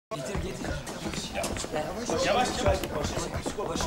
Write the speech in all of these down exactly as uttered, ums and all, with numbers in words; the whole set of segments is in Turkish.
Getir getir. Yavaş yavaş. Yavaş yavaş.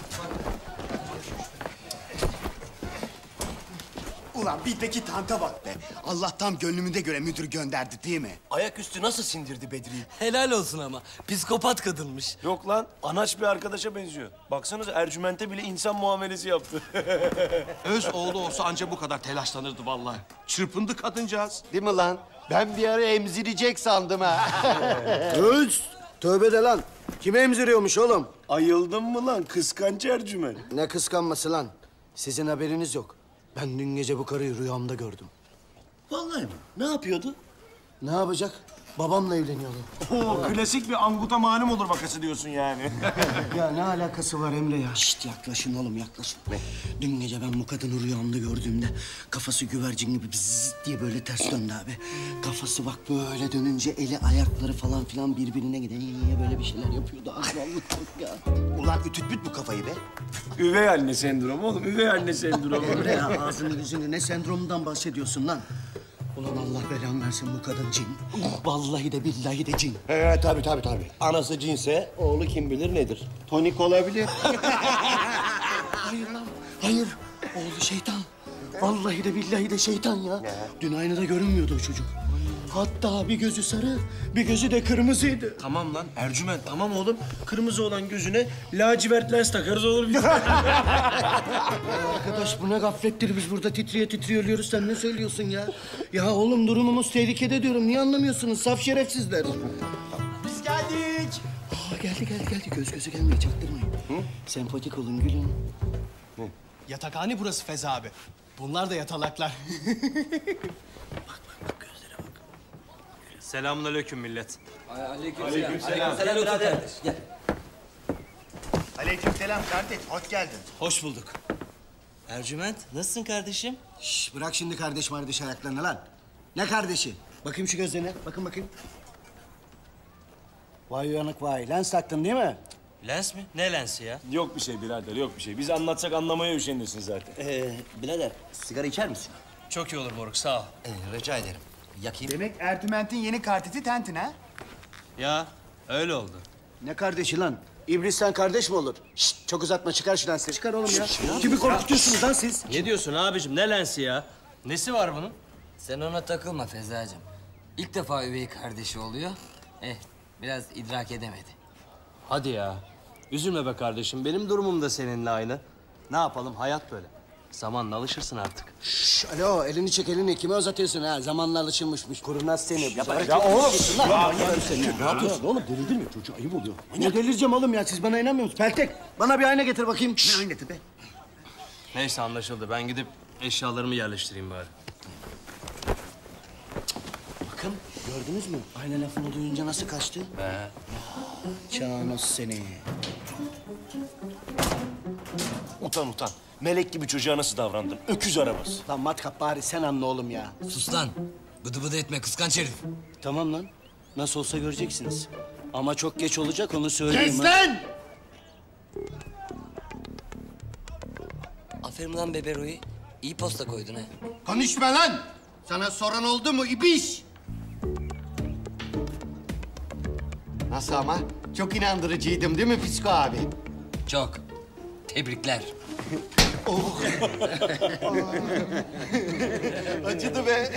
Ulan bizdeki tanta bak be. Allah'tan gönlümüze göre müdür gönderdi değil mi? Ayaküstü nasıl sindirdi Bedri'yi? Helal olsun ama. Psikopat kadınmış. Yok lan, anaç bir arkadaşa benziyor. Baksanıza Ercüment'e bile insan muamelesi yaptı. Öz oğlu olsa anca bu kadar telaşlanırdı vallahi. Çırpındı kadıncağız. Değil mi lan? Ben bir ara emzirecek sandım ha. Öz! Tövbe de lan. Kime emziriyormuş oğlum? Ayıldın mı lan kıskanç Ercüment? Ne kıskanması lan? Sizin haberiniz yok. Ben dün gece bu karıyı rüyamda gördüm. Vallahi mi? Ne yapıyordu? Ne yapacak? Babamla evleniyordu. Oo, klasik bir anguta malum olur vakası diyorsun yani. Ya ne alakası var Emre ya? Şişt yaklaşın oğlum yaklaşın. Dün gece ben bu kadını rüyamda gördüğümde kafası güvercin gibi bzzz diye böyle ters döndü abi. Kafası bak böyle dönünce eli ayakları falan filan birbirine giden böyle bir şeyler yapıyordu. Allah'ım ya. Ulan ütütbüt bu kafayı be. Üvey anne sendromu oğlum, üvey anne sendromu. Emre ya ağzını yüzünü ne sendromundan bahsediyorsun lan? Ulan Allah belanı versin bu kadın cin. Vallahi de billahi de cin. Ee, tabii tabii tabii. Anası cinse oğlu kim bilir nedir? Tonik olabilir. Hayır lan, hayır. Oğlu şeytan. Vallahi de billahi de şeytan ya. Dün aynada görünmüyordu o çocuk. Hatta bir gözü sarı, bir gözü de kırmızıydı. Tamam lan Ercüment, tamam oğlum. Kırmızı olan gözüne lacivert lens takarız olur biz. Arkadaş bu ne gaflettir, biz burada titriye titriye ölüyoruz. Sen ne söylüyorsun ya? Ya oğlum durumumuz tehlikede diyorum. Niye anlamıyorsunuz? Saf şerefsizler. Biz geldik. Aa, geldi geldi geldi. Göz göze gelmeyi çaktırmayın. Hı? Sempatik olun, gülün. Yatakhane burası Feza abi. Bunlar da yatalaklar. Selamünaleyküm millet. Aleykümselam. Aleykümselam birader. Gel. Aleykümselam kardeş, hoş geldin. Hoş bulduk. Ercüment, nasılsın kardeşim? Şş, bırak şimdi kardeş mardeş ayaklarını lan. Ne kardeşi? Bakayım şu gözlerine. Bakın bakayım. Vay uyanık vay. Lens taktın değil mi? Lens mi? Ne lensi ya? Yok bir şey birader, yok bir şey. Biz anlatsak anlamaya üşenirsin zaten. Ee, birader sigara içer misin? Çok iyi olur moruk, sağ ol. Ee, rica ederim. Yakayım. Demek Ertüment'in yeni karteti tentin ha? Ya, öyle oldu. Ne kardeşi lan? İblisten kardeş mi olur? Şşt, çok uzatma. Çıkar şu lensi. Çıkar oğlum ya. Kimi korkutuyorsunuz lan siz? Ne diyorsun abicim, ne lensi ya? Nesi var bunun? Sen ona takılma Fezacığım. İlk defa üvey kardeşi oluyor. Eh, biraz idrak edemedi. Hadi ya. Üzülme be kardeşim, benim durumum da seninle aynı. Ne yapalım, hayat böyle. Zamanla alışırsın artık. Şş, alo, elini çek elini. Kime uzatıyorsun ha? Zamanla alışılmışmış. Kurunaz seni. Ya, Ya oğlum. lan. Ya, ne yapıyorsun oğlum? Delirdin mi? Çocuğu ayıp oluyor. Ne delireceğim oğlum ya? Siz bana inanmıyor musunuz? Peltek, bana bir ayna getir bakayım. Ne ayna getir be? Neyse anlaşıldı, ben gidip eşyalarımı yerleştireyim bari. Bakın, gördünüz mü? Ayna lafını duyunca nasıl kaçtı? He. Çağnos seni. Utan utan. Melek gibi çocuğa nasıl davrandın? Öküz arabası. Lan matkap bari sen anla oğlum ya. Sus lan. Bıdı bıdı etme kıskanç herif. Tamam lan. Nasıl olsa göreceksiniz. Ama çok geç olacak onu söyleyeyim. Kes ha. lan! Aferin lan Bebero'yu. İyi posta koydun ha. Konuşma lan! Sana soran oldu mu ibiş? Nasıl ama? Çok inandırıcıydım değil mi Fisko abi? Çok. Tebrikler. Acıdı be.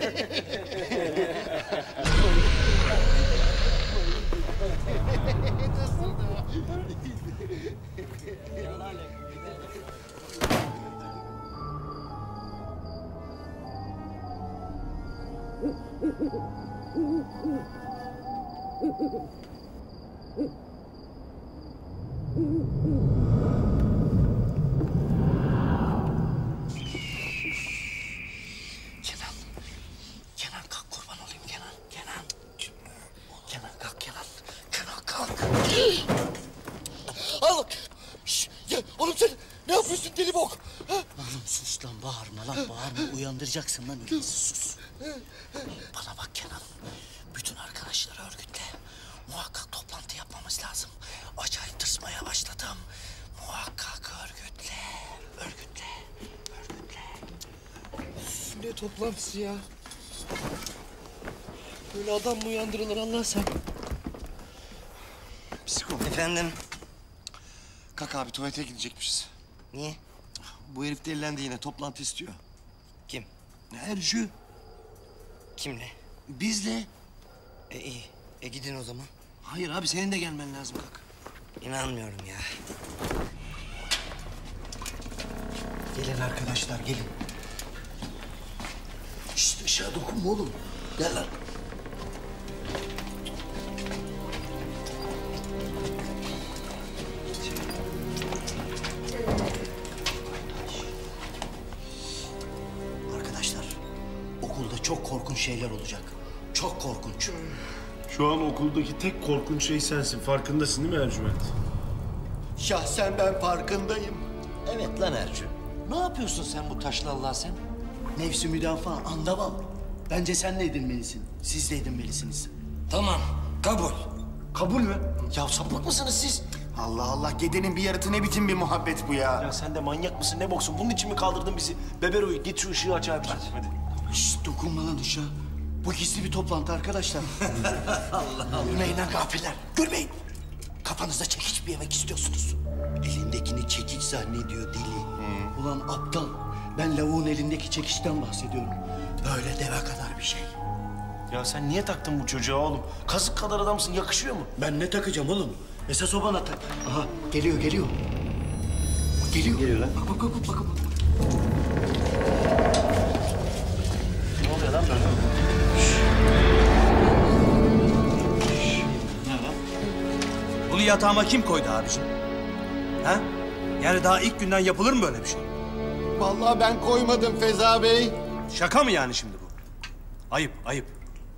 Kenan. Kenan kalk kurban olayım Kenan. Kenan. Kenan kalk Kenan. Kenan kalk. Al! Şş, ya, oğlum sen ne yapıyorsun deli bok? Ha? Oğlum sus lan bağırma lan bağırma. Uyandıracaksın lan öyleyse sus. Bana bak Kenan. Bütün arkadaşları örgütle. Muhakkak toplantı yapmamız lazım. Acayip tırsmaya başladım. Muhakkak örgütle. Örgütle. Örgütle. Ne toplantısı ya? Böyle adam mı uyandırılır Allah sen? Psiko. Efendim? Kalk abi tuvalete gidecekmişiz. Niye? Bu herif delilendi yine toplantı istiyor. Kim? Ercü. Kimle? Bizle. E iyi. E gidin o zaman. Hayır abi senin de gelmen lazım kalk. İnanmıyorum ya. Gelin arkadaşlar gelin. Şşt ışığa dokunma oğlum. Gel lan. Arkadaşlar okulda çok korkunç şeyler olacak. Çok korkunç. Şu an okuldaki tek korkunç şey sensin. Farkındasın değil mi Ercüment? Şahsen ben farkındayım. Evet lan Ercü. Ne yapıyorsun sen bu taşlı Allah sen? Nefsi müdafaa, andaval. Bence sen de edinmelisin. Siz de edinmelisiniz. Tamam. Kabul. Kabul mü? Ya sapık mısınız siz? Allah Allah gedenin bir yaratı ne biçim bir muhabbet bu ya. Ya sen de manyak mısın ne boksun? Bunun için mi kaldırdın bizi? Bebero'yu git şu ışığı aç abiciğim. Hadi. Şşt dokunma lan ışığa. Bu gizli bir toplantı arkadaşlar. Allah Allah. Gülmeyin lan gafiller. Gülmeyin. Kafanızda çekiç bir yemek istiyorsunuz. Elindekini çekiç zannediyor deli. Ulan aptal. Ben lavuğun elindeki çekiçten bahsediyorum. Böyle deve kadar bir şey. Ya sen niye taktın bu çocuğa oğlum? Kazık kadar adamsın, yakışıyor mu? Ben ne takacağım oğlum? Esas o bana tak. Aha geliyor geliyor. Geliyor. Geliyor lan. Bak bak bak bak. bak. Ne oluyor lan böyle? Bunu yatağıma kim koydu abiciğim? Ha? Yani daha ilk günden yapılır mı böyle bir şey? Vallahi ben koymadım Feza Bey. Şaka mı yani şimdi bu? Ayıp, ayıp.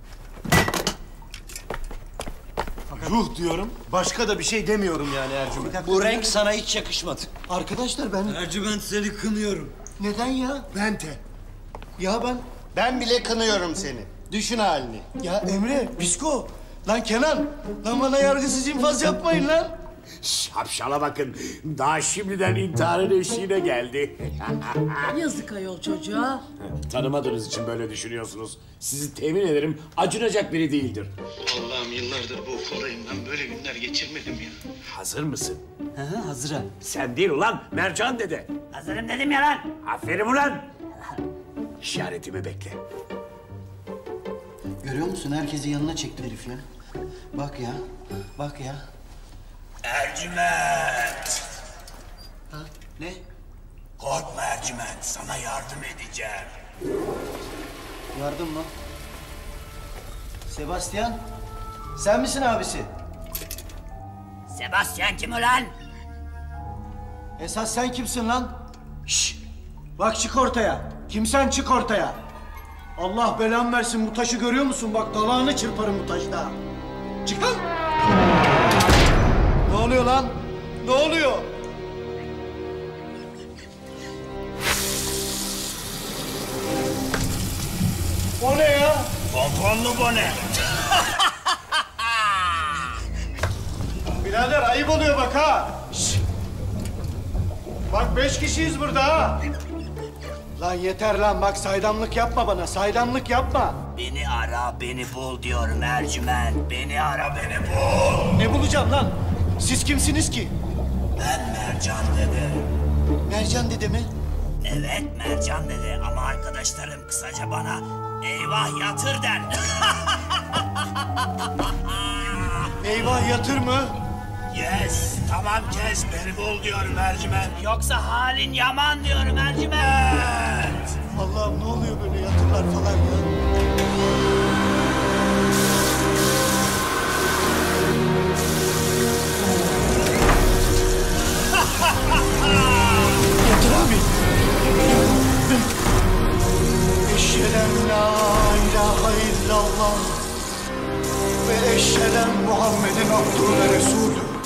Ruh diyorum. Başka da bir şey demiyorum yani Ercüment. Bu renk sana hiç yakışmadı. Arkadaşlar ben... Ercüment seni kınıyorum. Neden ya? Ben de. Ya ben... Ben bile kınıyorum seni. Düşün halini. Ya Emre, Bisko, lan Kenan, lan bana yargısız infaz yapmayın lan. Şapşala bakın. Daha şimdiden intiharın eşiğine geldi. Yazık ayol çocuğa. Tanımadığınız için böyle düşünüyorsunuz. Sizi temin ederim acınacak biri değildir. Allah'ım yıllardır bu okuldayım. Ben böyle günler geçirmedim ya. Hazır mısın? Hı hı hazırım. Sen değil ulan Mercan dede. Hazırım dedim ya lan. Aferin ulan. İşaretimi bekle. Görüyor musun? Herkesi yanına çekti herif ya. Bak ya, bak ya. Ercüment. Ha, ne? Korkma Ercüment. Sana yardım edeceğim. Yardım mı? Sebastian, sen misin abisi? Sebastian kim ulan? Esas sen kimsin lan? Şşş! Bak çık ortaya. Kimsen çık ortaya. Allah belamı versin bu taşı görüyor musun? Bak dalağını çırparım bu taşla. Çık lan! Ne oluyor lan? Ne oluyor? O ne ya? Pomponlu bone. Birader ayıp oluyor bak ha. Şşş! Bak beş kişiyiz burada ha. Lan yeter lan bak saydamlık yapma bana saydamlık yapma. Beni ara, beni bul diyorum Ercüment. Beni ara, beni bul. Ne bulacağım lan? Siz kimsiniz ki? Ben Mercan dede. Mercan dede mi? Evet Mercan dede ama arkadaşlarım kısaca bana eyvah yatır der. Eyvah yatır mı? Yes, tamam kes beni bul diyorum Ercüment. Yoksa halin yaman diyorum Ercüment. Allah'ım ne oluyor böyle yatırlar falan ya? Yatır abi. Eşhedem la ilahe illallah ve eşhedem Muhammedin abdühü ve resulü.